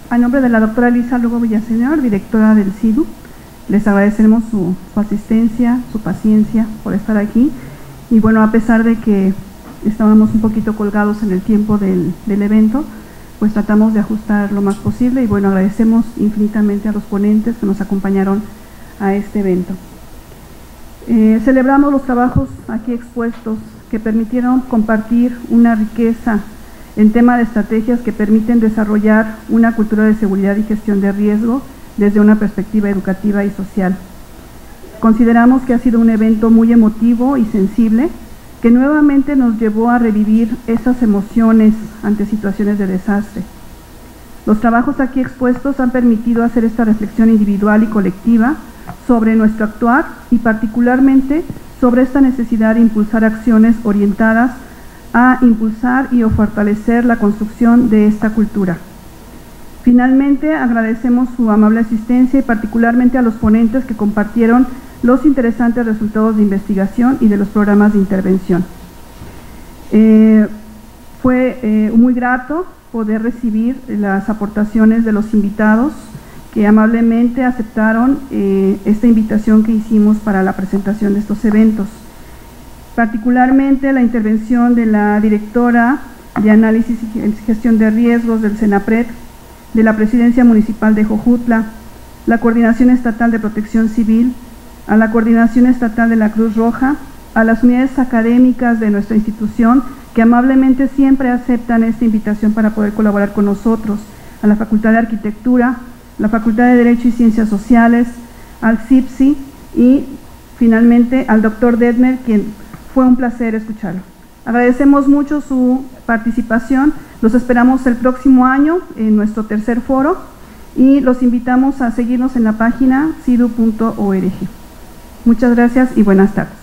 A nombre de la doctora Elisa Lugo Villaseñor, directora del CIDU, les agradecemos su asistencia, su paciencia por estar aquí. Y bueno, a pesar de que estábamos un poquito colgados en el tiempo del evento, pues tratamos de ajustar lo más posible y bueno, agradecemos infinitamente a los ponentes que nos acompañaron a este evento. Celebramos los trabajos aquí expuestos que permitieron compartir una riqueza en tema de estrategias que permiten desarrollar una cultura de seguridad y gestión de riesgo desde una perspectiva educativa y social. Consideramos que ha sido un evento muy emotivo y sensible, que nuevamente nos llevó a revivir esas emociones ante situaciones de desastre. Los trabajos aquí expuestos han permitido hacer esta reflexión individual y colectiva sobre nuestro actuar y particularmente sobre esta necesidad de impulsar acciones orientadas a impulsar y o fortalecer la construcción de esta cultura. Finalmente, agradecemos su amable asistencia y particularmente a los ponentes que compartieron los interesantes resultados de investigación y de los programas de intervención. Fue muy grato poder recibir las aportaciones de los invitados que amablemente aceptaron esta invitación que hicimos para la presentación de estos eventos. Particularmente la intervención de la directora de Análisis y Gestión de Riesgos del CENAPRED, de la Presidencia Municipal de Jojutla, la Coordinación Estatal de Protección Civil, a la Coordinación Estatal de la Cruz Roja, a las unidades académicas de nuestra institución que amablemente siempre aceptan esta invitación para poder colaborar con nosotros, a la Facultad de Arquitectura, la Facultad de Derecho y Ciencias Sociales, al CIPSI y finalmente al doctor Detmer, quien fue un placer escucharlo. Agradecemos mucho su participación, los esperamos el próximo año en nuestro tercer foro y los invitamos a seguirnos en la página cidu.org. Muchas gracias y buenas tardes.